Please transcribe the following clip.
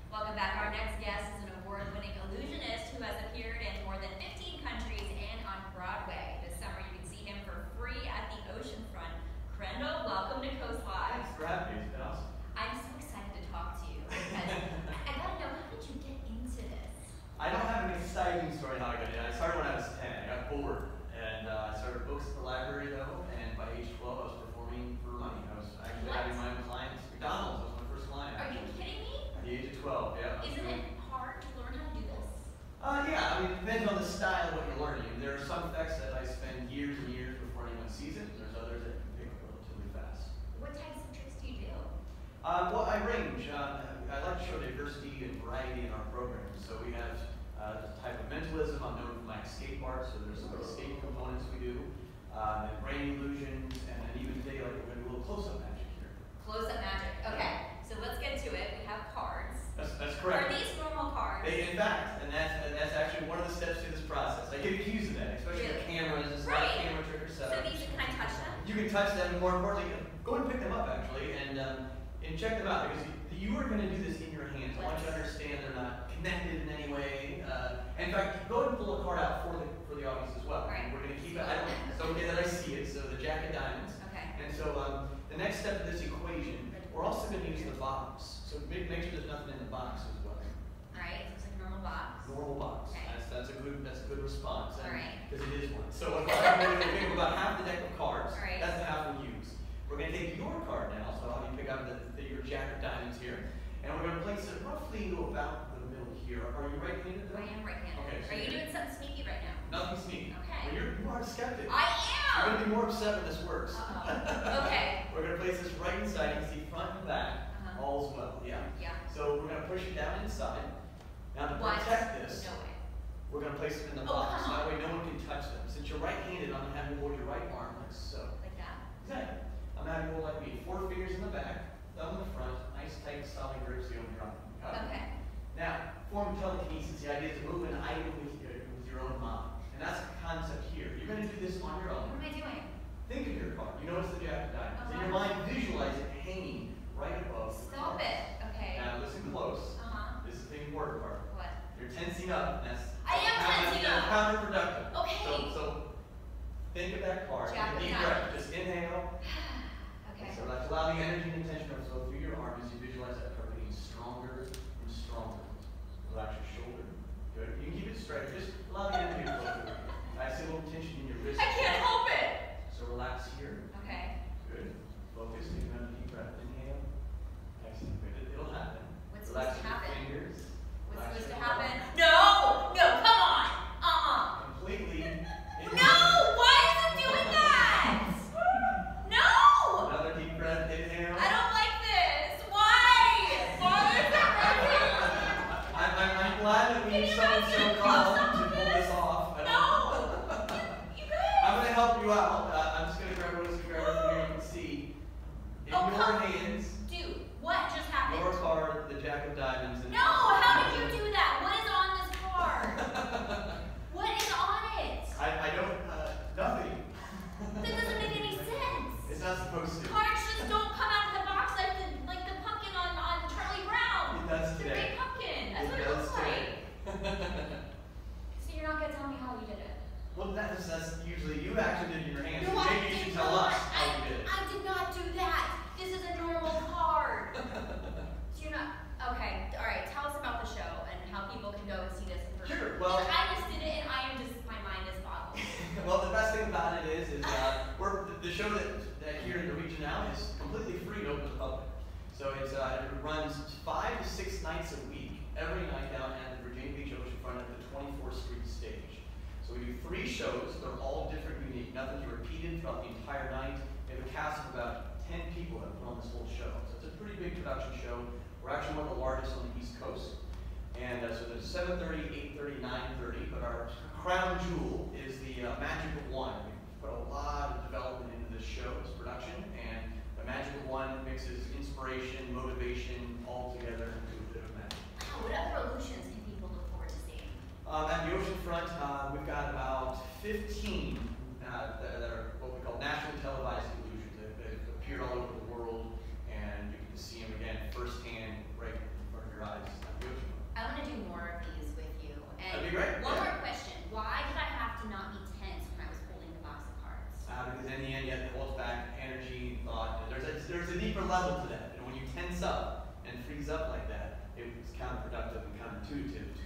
Welcome back. Our next guest is an award-winning illusionist who has appeared in more than 15 countries and on Broadway. This summer you can see him for free at the oceanfront. Crendel, welcome to Coast Live. Thanks for having me. It's been awesome. I'm so excited to talk to you because I gotta know, how did you get into this? I don't have an exciting story how I got in. I started when I was 10. I got bored. And I started books at the library though, and by age 12 I was performing for money. I was actually having my own clients. McDonald's was my first client. Are you kidding me? At the age of 12, yeah. Isn't it hard to learn how to do this? Yeah, I mean, it depends on the style of what you're learning. There are some effects that I spend years and years before anyone sees it. There's others that can pick up relatively fast. What types of tricks do you do? Well, I range. I like to show diversity and variety in our programs. So we have a type of mentalism. I'm known for my escape art, so there's some escape components we do. And brain illusions, and then even today, like we're going to do a little close-up magic here. Close-up magic. Okay, so let's get to it. We have cards. That's correct. Are these normal cards? In fact, and that's actually one of the steps to this process. I get accused of that, especially with cameras. It's not a camera trick or setup. So these, can I touch them? You can touch them, and more importantly, go and pick them up actually, and check them out, because you are going to do this in your hands. I want you to understand they're not connected in any way. In fact, go ahead and pull a card out for the audience as well. Right. We're going to keep it. It's okay that I see it. So the Jack of Diamonds. Okay. And so the next step of this equation, we're also going to use the box. So make sure there's nothing in the box as well. All right. Looks like a normal box. Normal box. Okay. That's a good response. All right. Because it is one. So I'm going to pick about half the deck of cards. All right. That's the half we use. We're going to take your card now. So I'll have you pick out your Jack of Diamonds here. And we're going to place it roughly to about the middle here. Are you right-handed? I am right-handed. Okay. So are you doing something sneaky right now? Nothing sneaky. Okay. Well, you are a skeptic. I You're going to am! be more upset when this works. Okay. We're going to place this right inside. You can see front and back. All's well. Yeah. Yeah. So we're going to push it down inside. Now to What? protect this, No way. we're going to place them in the Oh, box. come on. That way no one can touch them. Since you're right-handed, I'm going to have you hold your right arm like so. Like that? Exactly. I'm going to have you hold like me. 4 fingers in the back, thumb in the front, nice tight solid grip so you don't drop them. Got it? Okay. Now, form telekinesis. The idea is to move an item with your own mind. And that's the concept here. You're going to do this on your own. What am I doing? Think of your card. You notice the Jack of Diamonds. In your mind, visualize it hanging right above the Stop card. it. Okay. Now, listen close. This is the important part. What? You're tensing up. And that's I am tensing up. counterproductive. Okay. So think of that card. Jack of Take a deep Diamonds. breath. Just inhale. Okay. So let's allow the energy and intention to flow through your arm as you visualize that card getting stronger and stronger. Relax your shoulder. Good. You can keep it straight. Just allow the energy to flow through. I see a little tension in your wrist. I can't help it. So relax here. Okay. Good. Focus. Take another deep breath. Inhale. Excellent. Good. It'll happen. What's Relax supposed to your happen? fingers. What's Relax supposed to your happen? thumb. No! No, come on! Completely. No! Why is it doing that? No! Another deep breath. Inhale. I don't like this. Why? Why is it working? I'm glad that we Can need you someone guys so get calm close up to to pull this? this off. No! You guys! I'm going to help you out. I'm just going to grab what is grab it from here. You can see in Oh, your come- hands Dude, what just happened? your card, the Jack of Diamonds. And No! How did you do that? What is on this card? What is on it? I don't. Nothing. That doesn't make any sense. It's not supposed to. Cards just don't come out of the box like the pumpkin on Charlie Brown. It does The today. big pumpkin. That's It what it does looks today. like. So you're not gonna tell me how you did it? Well, that's usually you actually did it in your hands. No, So I maybe you did should tell not. us how you did it. I did not do that. This is a normal card. So you're not okay. All right. Tell us about the show and how people can go and see this in person. Sure. Well, I just did it, and I am just my mind is boggled. well, the best thing about it is the show that here in the region now is completely free to open to the public. So it runs 5 to 6 nights a week, every night down at the Virginia Beach oceanfront at the 24th Street stage. So we do 3 shows. They're all different, unique. Nothing's repeated throughout the entire night. We have a cast of about 10 people that put on this whole show. So it's a pretty big production show. We're actually one of the largest on the East Coast. And so there's 7:30, 8:30, 9:30. But our crown jewel is the Magic of One. We've put a lot of development into this show, this production, and the Magic of One mixes inspiration, motivation, all together into a bit of magic. Wow, what other illusions can people look forward to seeing? At the oceanfront, we've got about 15 that are what we call nationally televised illusions. They've appeared all over the world, and you can see them again firsthand right in front of your eyes. We deeper level to that. And when you tense up and freeze up like that, it was counterproductive and counterintuitive